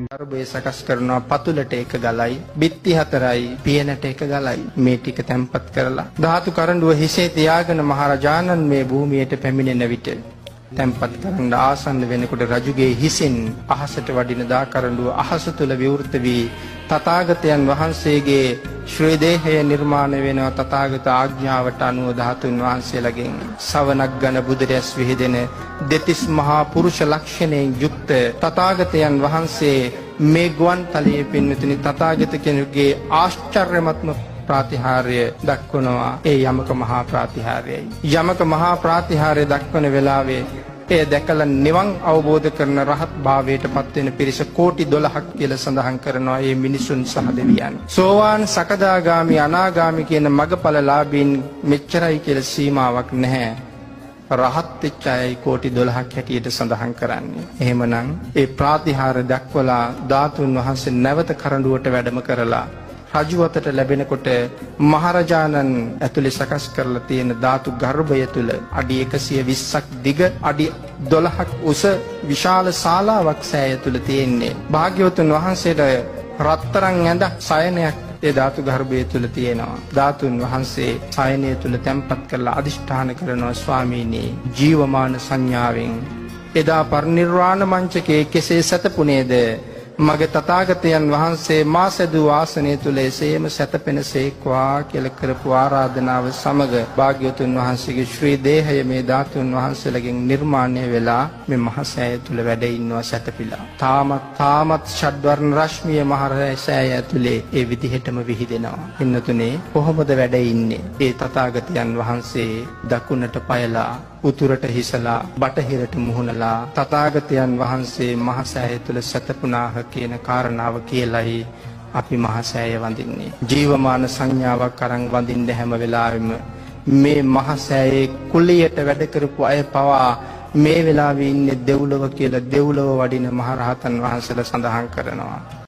ගර්භය සකස් කරනවා පතුලට එක ගලයි, බිත්ති 4යි, පියනට එක ගලයි. මේ ටික තැම්පත් කරලා ධාතු කරඬුව හිසේ තියාගෙන මහරජාණන් මේ භූමියට පැමිණෙන විට තැම්පත් කරන්න ආසන්න වෙනකොට රජුගේ හිසෙන් අහසට වඩින දා කරඬුව අහස තුල විවෘත වී තථාගතයන් වහන්සේගේ ශ්‍රී දේහය නිර්මාණය වෙනවා. තථාගත ආඥාවට අනුව ධාතුන් වහන්සේලාගෙන් සවනක් ගන බුදුරැස් විහිදෙන දෙතිස් මහා පුරුෂ ලක්ෂණයෙන් යුක්ත තථාගතයන් වහන්සේ මේ ගුවන් තලයේ පින්විතනි තථාගත කෙනෙකුගේ ආශ්චර්යමත්ම ප්‍රාතිහාර්ය දක්වනවා. ඒ යමක මහා ප්‍රාතිහාර්යයි. යමක මහා ප්‍රාතිහාර්ය දක්වන වෙලාවේ එය දැකලා නිවන් අවබෝධ කරන රහත් භාවයට පත් වෙන පිරිස කෝටි 12ක් කියලා සඳහන් කරනවා. මේ මිනිසුන් සහ දෙවියන්. සෝවාන් සකදාගාමි අනාගාමි කියන මගඵලලාභීන් මෙච්චරයි කියලා සීමාවක් නැහැ. රහත් වෙච්ච අය කෝටි 12ක් හැටියට සඳහන් කරන්නේ. එහෙමනම් ඒ ප්‍රාතිහාර්ය දක්වලා ධාතුන් වහන්සේ නැවත කරඬුවට වැඩම කරලා රජු අතට ලැබෙනකොට මහරජාණන් ඇතුලේ සකස් කරලා තියෙන ධාතු ගර්භය තුල අඩි 120ක් දිග අඩි 12ක් උස විශාල ශාලාවක් සෑය තුල තියෙන්නේ. භාග්‍යවතුන් වහන්සේට රත්තරන් ඇඳ සයනයක් ඒ ධාතු ගර්භය තුල තියෙනවා. ධාතුන් වහන්සේ සයනය තුල තැන්පත් කරලා අදිෂ්ඨාන කරනවා ස්වාමීනි ජීවමාන සංඥාවෙන් එදා පරිනිර්වාණ මංචකයේ කෙසේ සැතපුණේද මගේ තථාගතයන් වහන්සේ මා සදු ආසනය තුල එසේම සැතපෙනසේක්වා කියලා කරපු ආරාධනාව සමග භාග්‍යවතුන් වහන්සේගේ ශ්‍රී දේහය මේ ධාතුන් වහන්සේලාගෙන් නිර්මාණය වෙලා මේ මහ සෑය තුල වැඩ ඉන්නවා සැතපීලා. තාමත් ෂඩ්වර්ණ රශ්මිය මහ සෑය ඇතුලේ ඒ විදිහටම විහිදෙනවා. ඉන්නතුනේ කොහොමද වැඩ ඉන්නේ? ඒ තථාගතයන් වහන්සේ දකුණට පයලා උතුරට හිසලා බටහිරට මුහුණලා තථාගතයන් වහන්සේ මහ සෑය තුල සැතපුණාහ කියන කාරණාව කියලයි අපි මහ සෑය වඳින්නේ. ජීවමාන සංඥාවක් අරන් වඳින්න හැම වෙලාවෙම මේ මහ සෑයේ කුලියට වැඩ කරපු අය පවා මේ වෙලාවේ ඉන්නේ දෙව්ලොව කියලා දෙව්ලොව වඩින මහ රහතන් වහන්සේලා සඳහන් කරනවා.